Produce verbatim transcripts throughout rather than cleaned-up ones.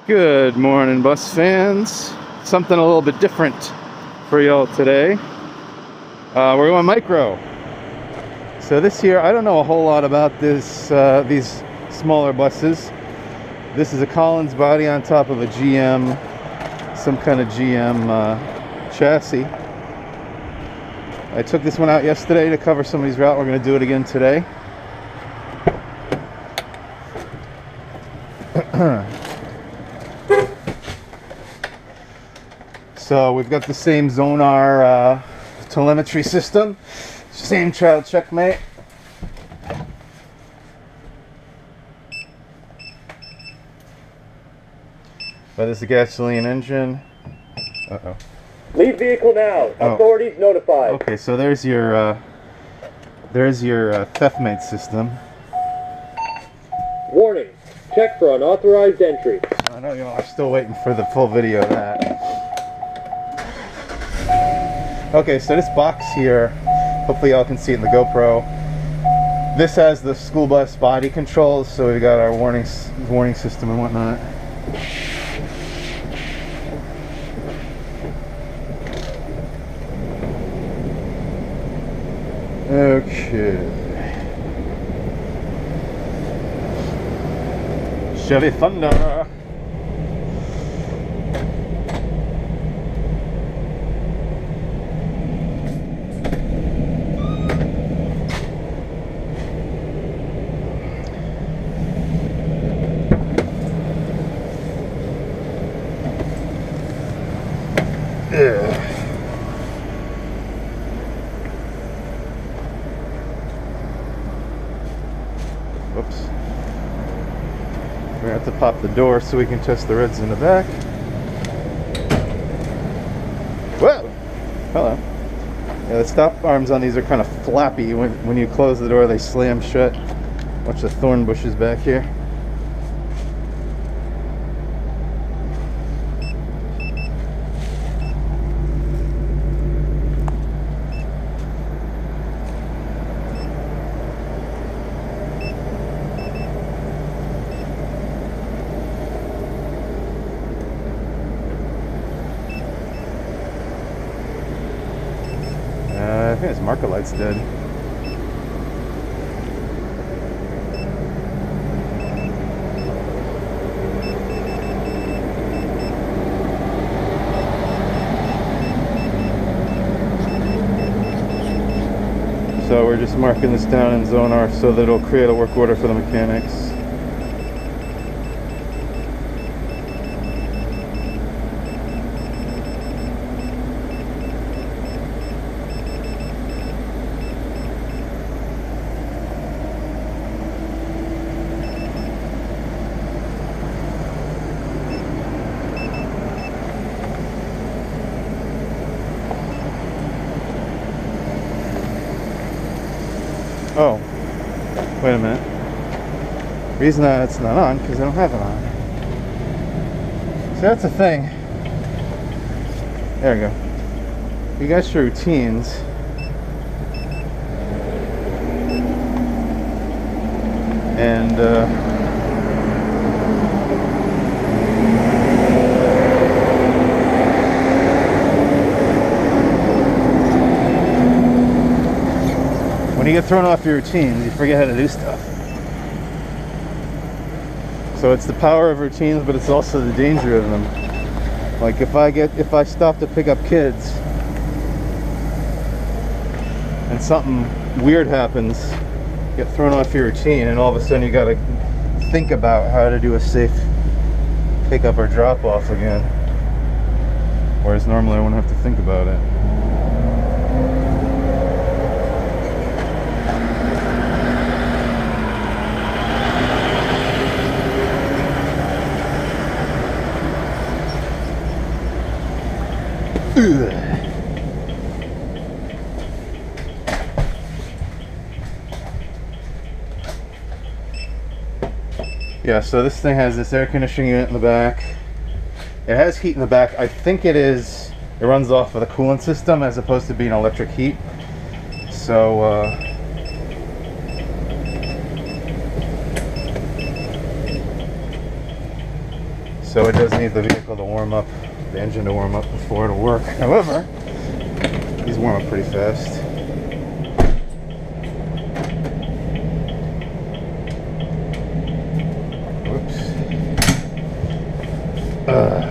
Good morning, bus fans. Something a little bit different for y'all today. Uh, we're going micro. So this year, I don't know a whole lot about this. Uh, these smaller buses. This is a Collins body on top of a G M, some kind of G M uh, chassis. I took this one out yesterday to cover somebody's route. We're going to do it again today. So we've got the same Zonar uh, telemetry system, same child checkmate. But it's a gasoline engine. Uh-oh. Leave vehicle now. Oh. Authorities notified. Okay, so there's your uh, there's your uh, theft mate system. Warning. Check for unauthorized entry. I know y'all are still waiting for the full video of that. Okay, so this box here, hopefully y'all can see it in the GoPro. This has the school bus body controls, so we've got our warning warning system and whatnot. Okay. CHEVY Thunder. Yeah. Whoops. We're gonna have to pop the door so we can test the reds in the back. Whoa! Hello. Yeah, the stop arms on these are kind of flappy. When, when you close the door, they slam shut. Watch the thorn bushes back here. Uh, I think this marker light's dead. So we're just marking this down in Zonar so that it'll create a work order for the mechanics. Oh, wait a minute. Reason that it's not on, because I don't have it on. So that's the thing. There we go. You got your routines. And, uh, when you get thrown off your routines, you forget how to do stuff. So it's the power of routines, but it's also the danger of them. Like if I get, if I stop to pick up kids and something weird happens, you get thrown off your routine, and all of a sudden you gotta think about how to do a safe pickup or drop off again. Whereas normally I wouldn't have to think about it. Ugh. Yeah, so this thing has this air conditioning unit in the back. It has heat in the back. I think it is, it runs off of the coolant system as opposed to being electric heat. So, uh, So it does need the vehicle to warm up, the engine to warm up before it'll work. However, these warm up pretty fast. Whoops. Uh.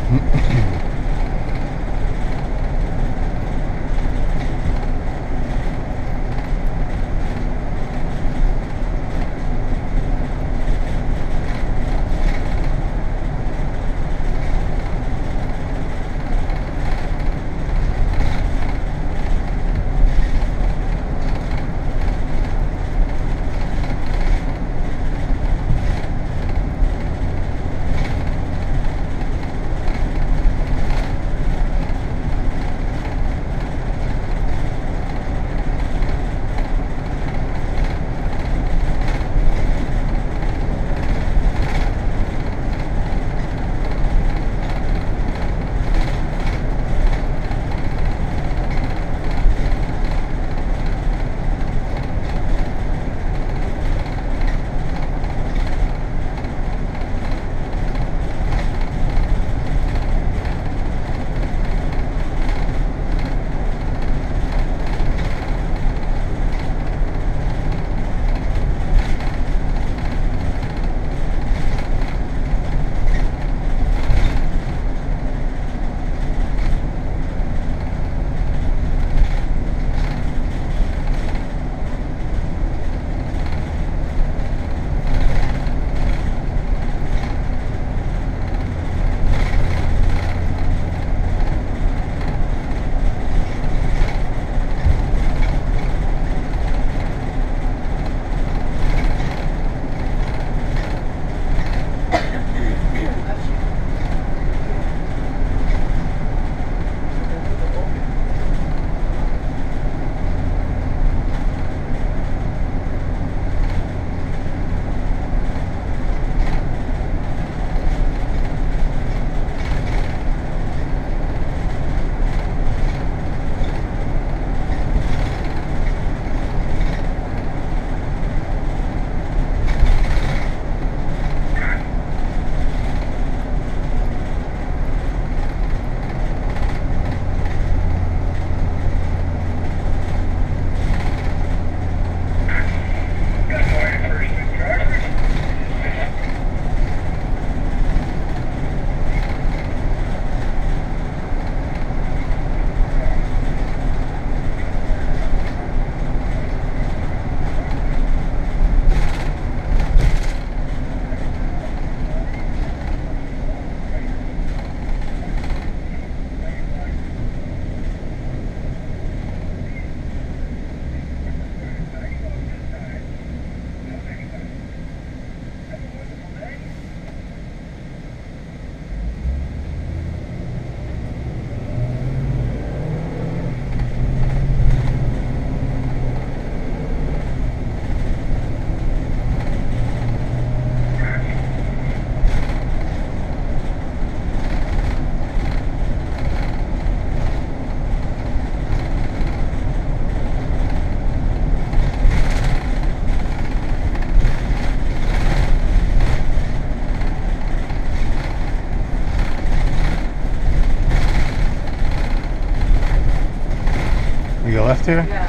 left here? Yeah.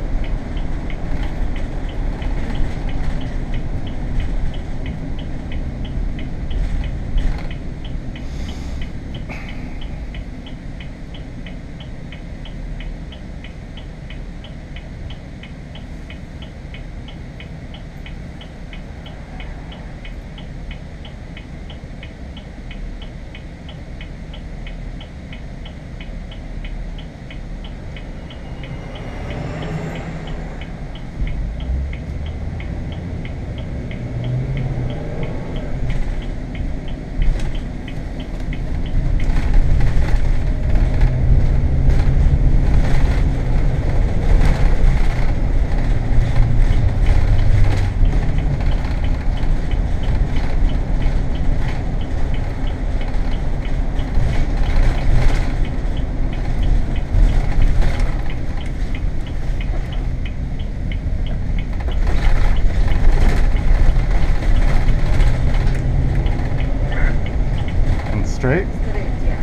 Straight? Straight, yeah.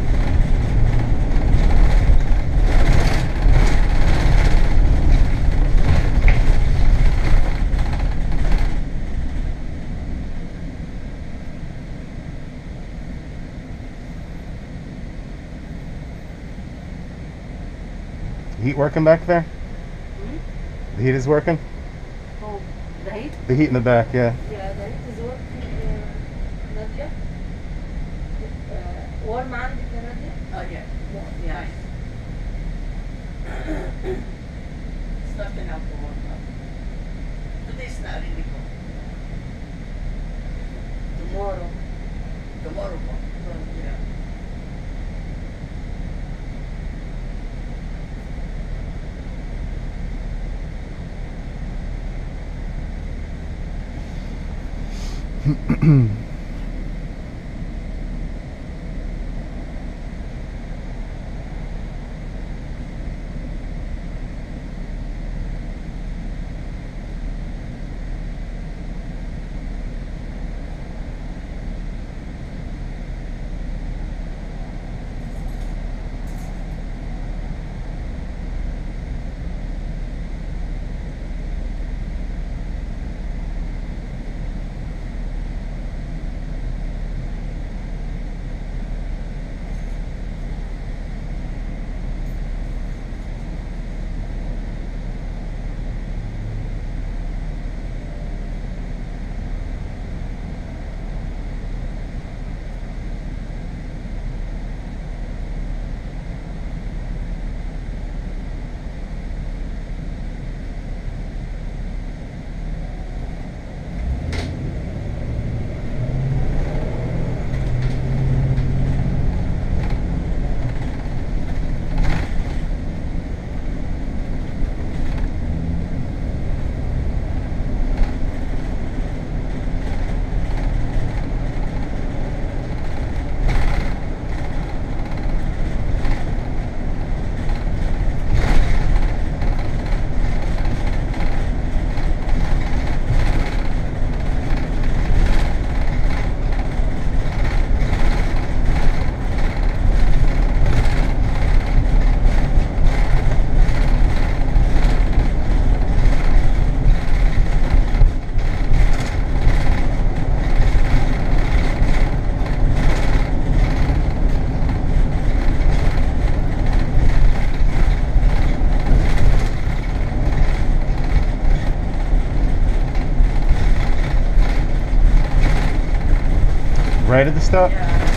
The heat working back there? Hmm? The heat is working? Oh, the heat? The heat in the back, yeah. Yeah, the heat is working, uh, Nadia. Uh, warm عندك يا Nadia? Oh yeah. Warm, yeah. It's not enough to warm up. Today's not really cold. Tomorrow. Tomorrow cold. Yeah. Right at the stop? Yeah.